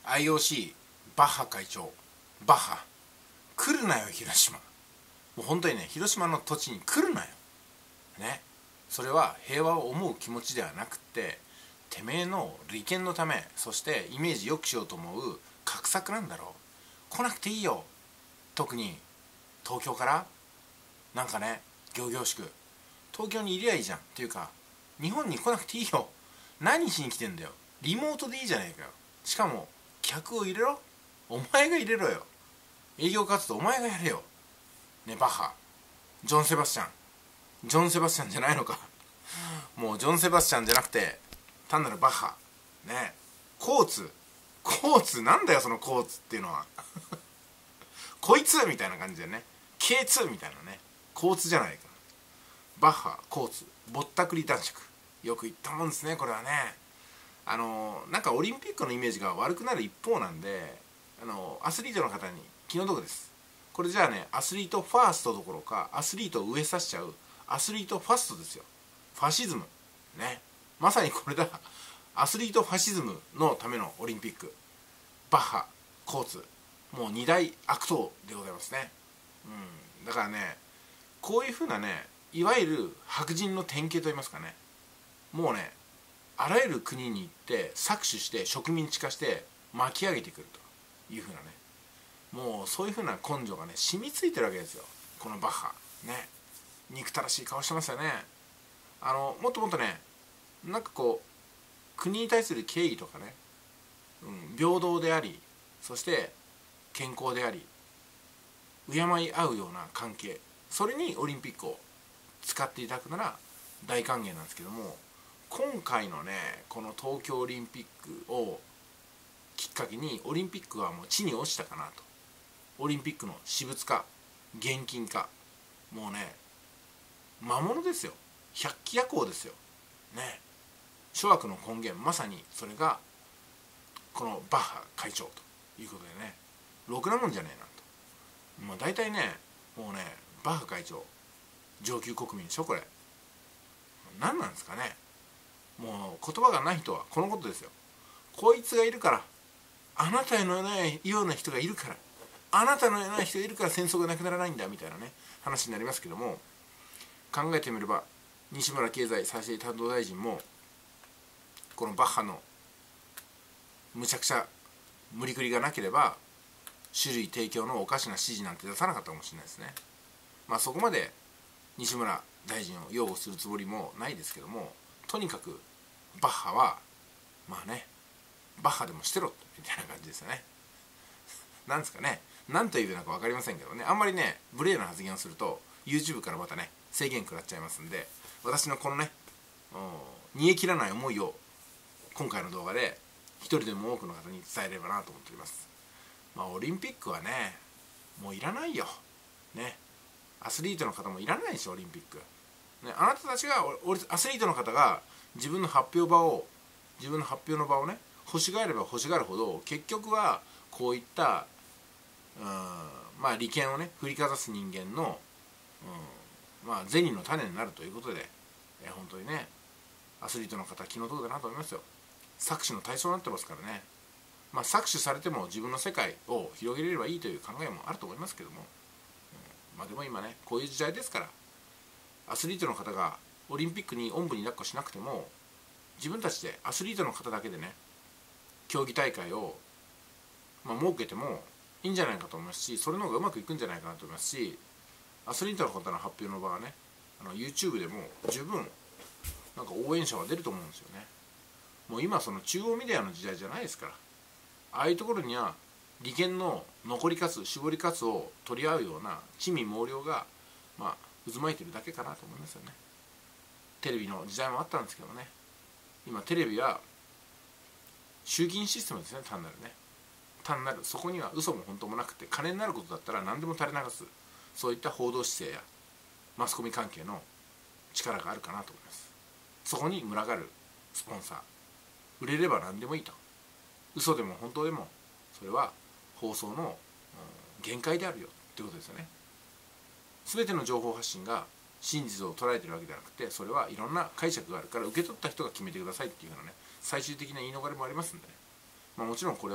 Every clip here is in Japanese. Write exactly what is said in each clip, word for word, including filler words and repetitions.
アイオーシー バッハ会長、バッハ来るなよ広島。もう本当にね、広島の土地に来るなよね。それは平和を思う気持ちではなくって、てめえの利権のため、そしてイメージ良くしようと思う画策なんだろう。来なくていいよ。特に東京からなんかね、仰々しく東京にいりゃいいじゃんっていうか、日本に来なくていいよ。何しに来てんだよ。リモートでいいじゃないかよ。しかも客を入れろ。お前が入れろよ。営業活動お前がやれよね。バッハ、ジョン・セバスチャン、ジョン・セバスチャンじゃないのかもうジョン・セバスチャンじゃなくて単なるバッハね。コーツ、コーツなんだよそのコーツっていうのはこいつみたいな感じでね、 ケーツー みたいなね、コーツじゃないか。バッハ、コーツ、ぼったくり男爵、よく言ったもんですねこれはね。あのなんかオリンピックのイメージが悪くなる一方なんで、あのアスリートの方に気の毒です。これじゃあね、アスリートファーストどころかアスリートを植えさせちゃうアスリートファストですよ。ファシズムね、まさにこれだ。アスリートファシズムのためのオリンピック。バッハ、コーツ、もう二大悪党でございますね。うん、だからね、こういうふうなね、いわゆる白人の典型といいますかね、もうね、あらゆる国に行って搾取して植民地化して巻き上げてくるというふうなね、もうそういうふうな根性がね染みついてるわけですよ、このバッハね。憎たらしい顔してますよね。あのもっともっとね、なんかこう国に対する敬意とかね、うん、平等であり、そして健康であり、敬い合うような関係、それにオリンピックを使っていただくなら大歓迎なんですけども、今回のねこの東京オリンピックをきっかけにオリンピックはもう地に落ちたかなと。オリンピックの私物化、現金化、もうね魔物ですよ。百鬼夜行ですよね。諸悪の根源、まさにそれがこのバッハ会長ということでね、ろくなもんじゃねえなと。まあ大体ね、もうねバッハ会長上級国民でしょこれ。何なんですかね。もう言葉がない人はこのことですよ。こいつがいるから、あなたのような人がいるから、あなたのような人がいるから戦争がなくならないんだみたいなね話になりますけども、考えてみれば西村経済再生担当大臣もこのバッハのむちゃくちゃ無理くりがなければ酒類提供のおかしな指示なんて出さなかったかもしれないですね。まあそこまで西村大臣を擁護するつもりもないですけども、とにかくバッハはまあね、バッハでもしてろみたいな感じですよね。なんですかね、何というのか分かりませんけどね、あんまりね無礼な発言をすると YouTube からまたね制限食らっちゃいますんで、私のこのね煮え切らない思いを今回の動画で一人でも多くの方に伝えればなと思っております。まあオリンピックはねもういらないよね。アスリートの方もいらないでしょオリンピック、ね、あなたたちがアスリートの方が自分の発表場を自分の発表の場をね欲しがれば欲しがるほど、結局はこういったうんまあ利権をね振りかざす人間の、うん、まあ銭の種になるということで、え本当にねアスリートの方気の毒だなと思いますよ。搾取の対象になってますからね。まあ搾取されても自分の世界を広げれればいいという考えもあると思いますけども、うん、まあでも今ねこういう時代ですから、アスリートの方がオリンピックにおんぶに抱っこしなくても、自分たちでアスリートの方だけでね競技大会を、まあ、設けてもいいんじゃないかと思いますし、それの方がうまくいくんじゃないかなと思いますし、アスリートの方の発表の場はね、あの YouTube でも十分なんか応援者は出ると思うんですよね。もう今その中央メディアの時代じゃないですから、ああいうところには利権の残りかつ絞りかつを取り合うような地味猛量がまあ渦巻いてるだけかなと思いますよね。テレビの時代もあったんですけどね、今テレビは集金システムですね。単なるね単なるそこには嘘も本当もなくて、金になることだったら何でも垂れ流す、そういった報道姿勢やマスコミ関係の力があるかなと思います。そこに群がるスポンサー、売れれば何でもいいと、嘘でも本当でもそれは放送の、うん、限界であるよってことですよね。全ての情報発信が真実を捉えてるわけではなくて、それはいろんな解釈があるから受け取った人が決めてくださいっていうようなね最終的な言い逃れもありますんでね、まあ、もちろんこれは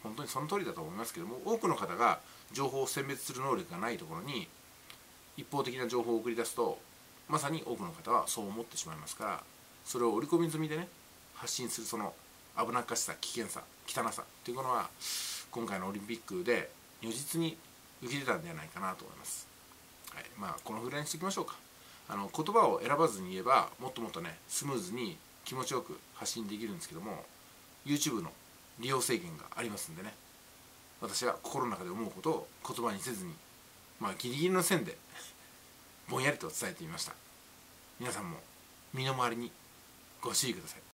本当にその通りだと思いますけども、多くの方が情報を選別する能力がないところに一方的な情報を送り出すと、まさに多くの方はそう思ってしまいますから、それを織り込み済みでね発信するその危なっかしさ、危険さ、汚さというものは今回のオリンピックで如実に浮き出たんではないかなと思います。はい、まあこのぐらいにしておきましょうか。あの言葉を選ばずに言えばもっともっとねスムーズに気持ちよく発信できるんですけども、 YouTube の利用制限がありますんでね、私は心の中で思うことを言葉にせずに、まあギリギリの線でぼんやりと伝えてみました。皆さんも身の回りにご注意ください。